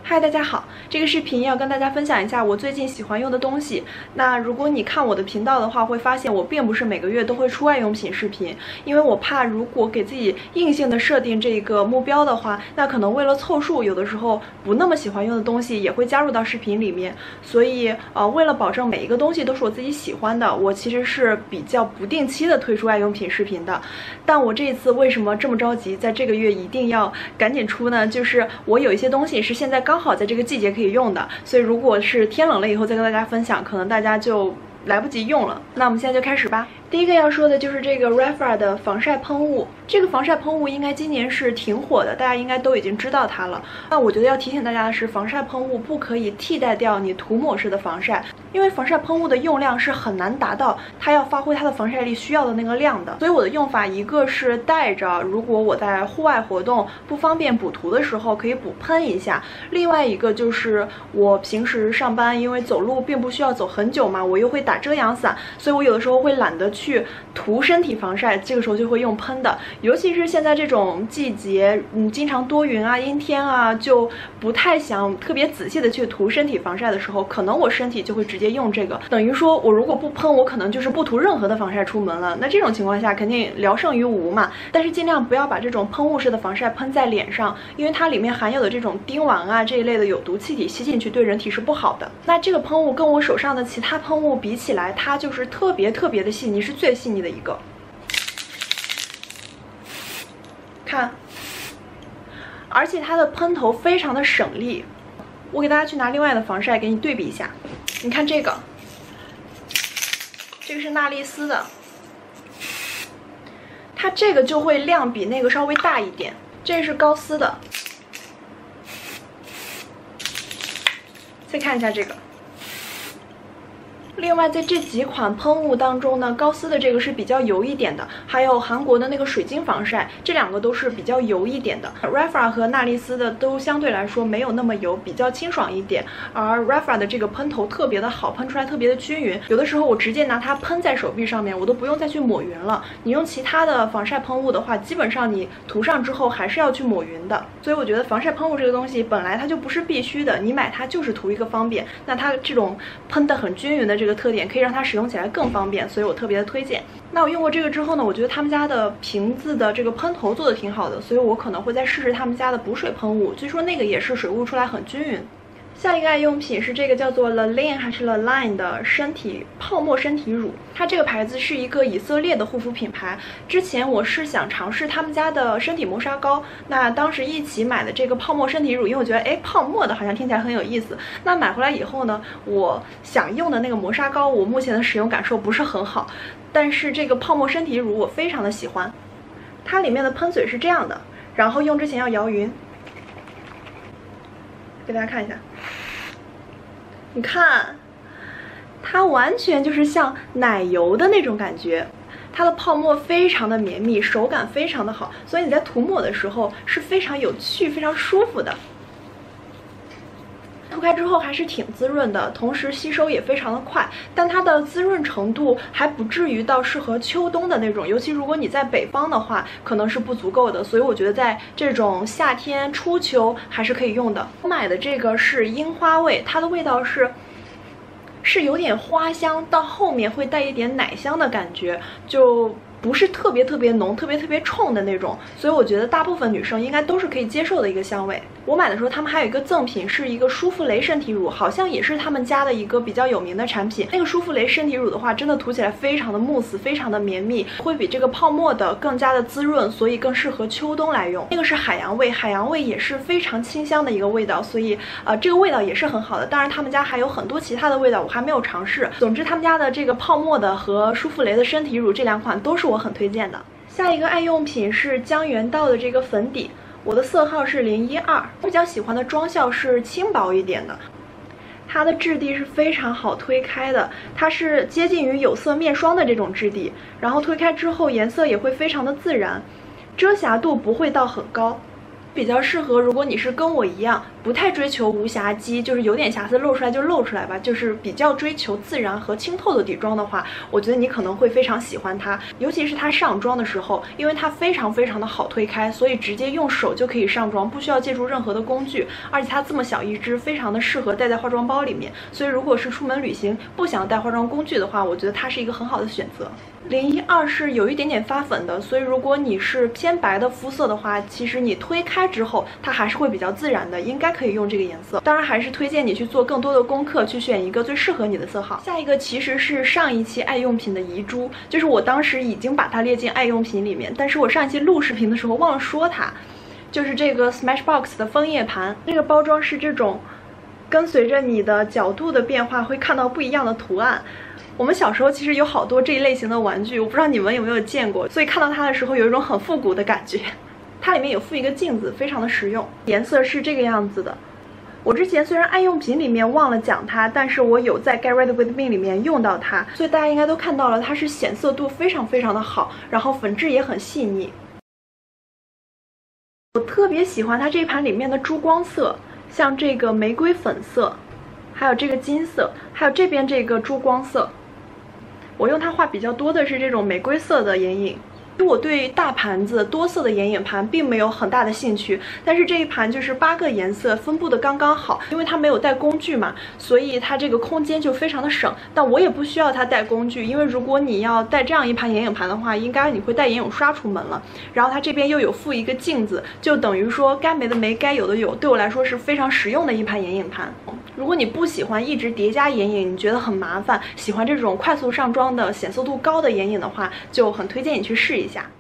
嗨，大家好！这个视频要跟大家分享一下我最近喜欢用的东西。那如果你看我的频道的话，会发现我并不是每个月都会出爱用品视频，因为我怕如果给自己硬性的设定这个目标的话，那可能为了凑数，有的时候不那么喜欢用的东西也会加入到视频里面。所以为了保证每一个东西都是我自己喜欢的，我其实是比较不定期的推出爱用品视频的。但我这一次为什么这么着急，在这个月一定要赶紧出呢？就是我有一些东西是现在刚好在这个季节可以用的，所以如果是天冷了以后再跟大家分享，可能大家就来不及用了。那我们现在就开始吧。第一个要说的就是这个 Refra 的防晒喷雾。这个防晒喷雾应该今年是挺火的，大家应该都已经知道它了。那我觉得要提醒大家的是，防晒喷雾不可以替代掉你涂抹式的防晒，因为防晒喷雾的用量是很难达到它要发挥它的防晒力需要的那个量的。所以我的用法一个是带着，如果我在户外活动不方便补涂的时候可以补喷一下；另外一个就是我平时上班，因为走路并不需要走很久嘛，我又会打遮阳伞，所以我有的时候会懒得去涂身体防晒，这个时候就会用喷的。尤其是现在这种季节，经常多云啊、阴天啊，就不太想特别仔细的去涂身体防晒的时候，可能我身体就会直接用这个。等于说我如果不喷，我可能就是不涂任何的防晒出门了。那这种情况下肯定聊胜于无嘛。但是尽量不要把这种喷雾式的防晒喷在脸上，因为它里面含有的这种丁烷啊这一类的有毒气体吸进去对人体是不好的。那这个喷雾跟我手上的其他喷雾比起来，它就是特别的细腻，是最细腻的一个。看，而且它的喷头非常的省力。我给大家去拿另外的防晒给你对比一下。你看这个是娜丽丝的，它这个就会量比那个稍微大一点。这是高丝的，再看一下这个。另外，在这几款喷雾当中呢，高丝的这个是比较油一点的，还有韩国的那个水晶防晒，这两个都是比较油一点的。Refra 和娜丽丝的都相对来说没有那么油，比较清爽一点。而 Refra 的这个喷头特别的好，喷出来特别的均匀，有的时候我直接拿它喷在手臂上面，我都不用再去抹匀了。你用其他的防晒喷雾的话，基本上你涂上之后还是要去抹匀的。所以我觉得防晒喷雾这个东西本来它就不是必须的，你买它就是图一个方便。那它这种喷得很均匀的这个特点可以让它使用起来更方便，所以我特别的推荐。那我用过这个之后呢，我觉得他们家的瓶子的这个喷头做的挺好的，所以我可能会再试试他们家的补水喷雾，据说那个也是水雾出来很均匀。下一个爱用品是这个叫做 Laline 还是 Laline 的泡沫身体乳，它这个牌子是一个以色列的护肤品牌。之前我是想尝试他们家的身体磨砂膏，那当时一起买的这个泡沫身体乳，因为我觉得泡沫的好像听起来很有意思。那买回来以后呢，我想用的那个磨砂膏，我目前的使用感受不是很好，但是这个泡沫身体乳我非常的喜欢。它里面的喷嘴是这样的，然后用之前要摇匀。给大家看一下，你看，它完全就是像奶油的那种感觉，它的泡沫非常的绵密，手感非常的好，所以你在涂抹的时候是非常有趣、非常舒服的。涂开之后还是挺滋润的，同时吸收也非常的快，但它的滋润程度还不至于到适合秋冬的那种，尤其如果你在北方的话，可能是不足够的，所以我觉得在这种夏天初秋还是可以用的。我买的这个是樱花味，它的味道是有点花香，到后面会带一点奶香的感觉，就不是特别浓、特别冲的那种，所以我觉得大部分女生应该都是可以接受的一个香味。我买的时候他们还有一个赠品，是一个舒肤蕾身体乳，好像也是他们家的一个比较有名的产品。那个舒肤蕾身体乳的话，真的涂起来非常的慕斯，非常的绵密，会比这个泡沫的更加的滋润，所以更适合秋冬来用。那个是海洋味，海洋味也是非常清香的一个味道，所以这个味道也是很好的。当然他们家还有很多其他的味道，我还没有尝试。总之他们家的这个泡沫的和舒肤蕾的身体乳这两款都是我很推荐的。下一个爱用品是江原道的这个粉底，我的色号是012，我比较喜欢的妆效是轻薄一点的。它的质地是非常好推开的，它是接近于有色面霜的这种质地，然后推开之后颜色也会非常的自然，遮瑕度不会到很高。 比较适合如果你是跟我一样不太追求无瑕肌，就是有点瑕疵露出来就露出来吧，就是比较追求自然和清透的底妆的话，我觉得你可能会非常喜欢它。尤其是它上妆的时候，因为它非常的好推开，所以直接用手就可以上妆，不需要借助任何的工具，而且它这么小一支，非常的适合带在化妆包里面。所以如果是出门旅行不想带化妆工具的话，我觉得它是一个很好的选择。012是有一点点发粉的，所以如果你是偏白的肤色的话，其实你推开之后它还是会比较自然的，应该可以用这个颜色。当然还是推荐你去做更多的功课，去选一个最适合你的色号。下一个其实是上一期爱用品的遗珠，就是我当时已经把它列进爱用品里面，但是我上一期录视频的时候忘了说它，就是这个 Smashbox 的枫叶盘。这个包装是这种跟随着你的角度的变化会看到不一样的图案。我们小时候其实有好多这一类型的玩具，我不知道你们有没有见过，所以看到它的时候有一种很复古的感觉。它里面有附一个镜子，非常的实用。颜色是这个样子的。我之前虽然爱用品里面忘了讲它，但是我有在 Get Ready With Me 里面用到它，所以大家应该都看到了，它是显色度非常的好，然后粉质也很细腻。我特别喜欢它这一盘里面的珠光色，像这个玫瑰粉色，还有这个金色，还有这边这个珠光色。我用它画比较多的是这种玫瑰色的眼影。我对大盘子多色的眼影盘并没有很大的兴趣，但是这一盘就是8个颜色分布的刚刚好，因为它没有带工具嘛，所以它这个空间就非常的省。但我也不需要它带工具，因为如果你要带这样一盘眼影盘的话，应该你会带眼影刷出门了。然后它这边又有附一个镜子，就等于说该没的没，该有的有，对我来说是非常实用的一盘眼影盘。如果你不喜欢一直叠加眼影，你觉得很麻烦，喜欢这种快速上妆的显色度高的眼影的话，就很推荐你去试一下。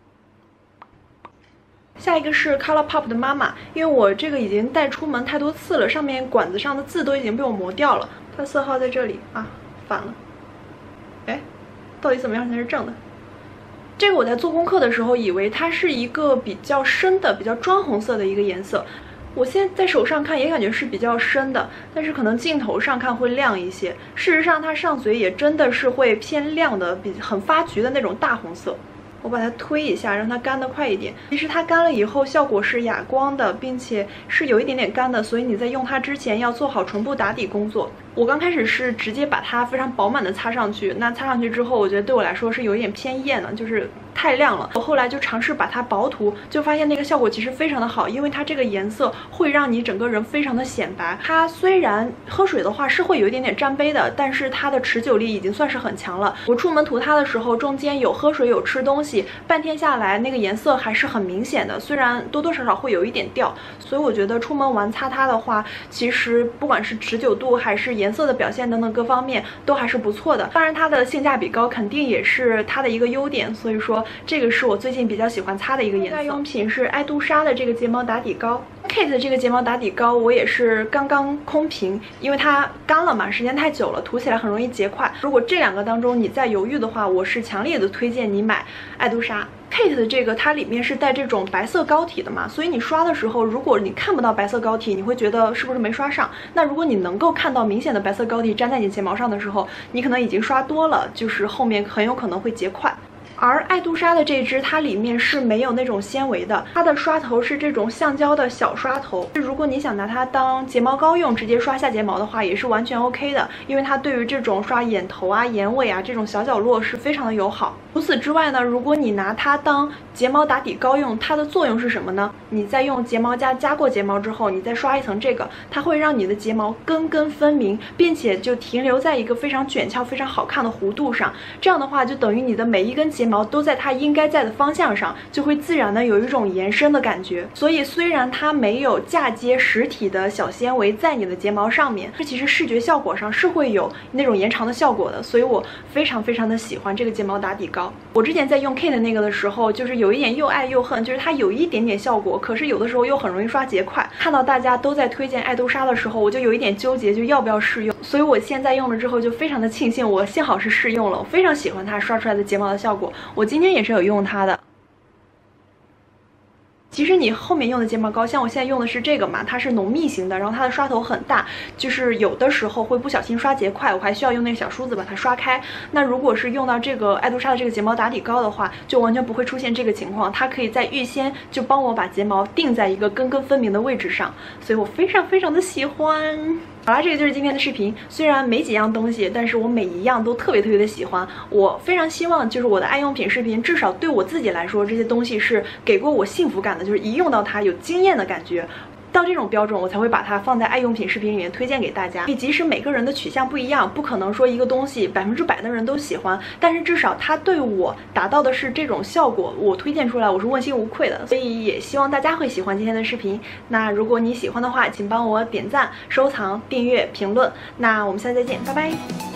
下一个是 ColourPop 的妈妈，因为我这个已经带出门太多次了，上面管子上的字都已经被我磨掉了。它色号在这里啊，反了。哎，到底怎么样才是正的？这个我在做功课的时候以为它是一个比较深的、比较砖红色的一个颜色。我现在在手上看也感觉是比较深的，但是可能镜头上看会亮一些。事实上，它上嘴也真的是会偏亮的，很发橘的那种大红色。我把它推一下，让它干得快一点。其实它干了以后效果是哑光的，并且是有一点点干的，所以你在用它之前要做好唇部打底工作。我刚开始是直接把它非常饱满的擦上去，那擦上去之后，我觉得对我来说是有一点偏艳的，就是太亮了。我后来就尝试把它薄涂，就发现那个效果其实非常的好，因为它这个颜色会让你整个人非常的显白。它虽然喝水的话是会有一点点沾杯的，但是它的持久力已经算是很强了。我出门涂它的时候，中间有喝水有吃东西，半天下来那个颜色还是很明显的，虽然多多少少会有一点掉，所以我觉得出门玩擦它的话，其实不管是持久度还是颜色的表现等等各方面都还是不错的。当然它的性价比高肯定也是它的一个优点，所以说这个是我最近比较喜欢擦的一个颜色。爱用品是爱杜莎的这个睫毛打底膏。Kate 的这个睫毛打底膏我也是刚刚空瓶，因为它干了嘛，时间太久了，涂起来很容易结块。如果这两个当中你在犹豫的话，我是强烈的推荐你买爱杜莎。Kate 的这个它里面是带这种白色膏体的嘛，所以你刷的时候，如果你看不到白色膏体，你会觉得是不是没刷上？那如果你能够看到明显的白色膏体粘在你睫毛上的时候，你可能已经刷多了，就是后面很有可能会结块。而爱杜莎的这支它里面是没有那种纤维的，它的刷头是这种橡胶的小刷头。如果你想拿它当睫毛膏用，直接刷下睫毛的话，也是完全 OK 的，因为它对于这种刷眼头啊、眼尾啊这种小角落是非常的友好。除此之外呢，如果你拿它当睫毛打底膏用，它的作用是什么呢？你在用睫毛夹夹过睫毛之后，你再刷一层这个，它会让你的睫毛根根分明，并且就停留在一个非常卷翘、非常好看的弧度上。这样的话，就等于你的每一根睫毛都在它应该在的方向上，就会自然的有一种延伸的感觉。所以虽然它没有嫁接实体的小纤维在你的睫毛上面，这其实视觉效果上是会有那种延长的效果的。所以我非常的喜欢这个睫毛打底膏。我之前在用 Kate 那个的时候，就是有一点又爱又恨，就是它有一点点效果，可是有的时候又很容易刷结块。看到大家都在推荐爱杜莎的时候，我就有一点纠结，就要不要试用。所以我现在用了之后就非常的庆幸，我幸好是试用了，我非常喜欢它刷出来的睫毛的效果。我今天也是有用它的。 其实你后面用的睫毛膏，像我现在用的是这个嘛，它是浓密型的，然后它的刷头很大，就是有的时候会不小心刷结块，我还需要用那个小梳子把它刷开。那如果是用到这个爱杜莎的这个睫毛打底膏的话，就完全不会出现这个情况，它可以在预先就帮我把睫毛定在一个根根分明的位置上，所以我非常的喜欢。好啦，这个就是今天的视频。虽然没几样东西，但是我每一样都特别的喜欢。我非常希望，就是我的爱用品视频，至少对我自己来说，这些东西是给过我幸福感的，就是一用到它有惊艳的感觉。到这种标准，我才会把它放在爱用品视频里面推荐给大家。即使每个人的取向不一样，不可能说一个东西100%的人都喜欢，但是至少它对我达到的是这种效果，我推荐出来我是问心无愧的。所以也希望大家会喜欢今天的视频。那如果你喜欢的话，请帮我点赞、收藏、订阅、评论。那我们下次再见，拜拜。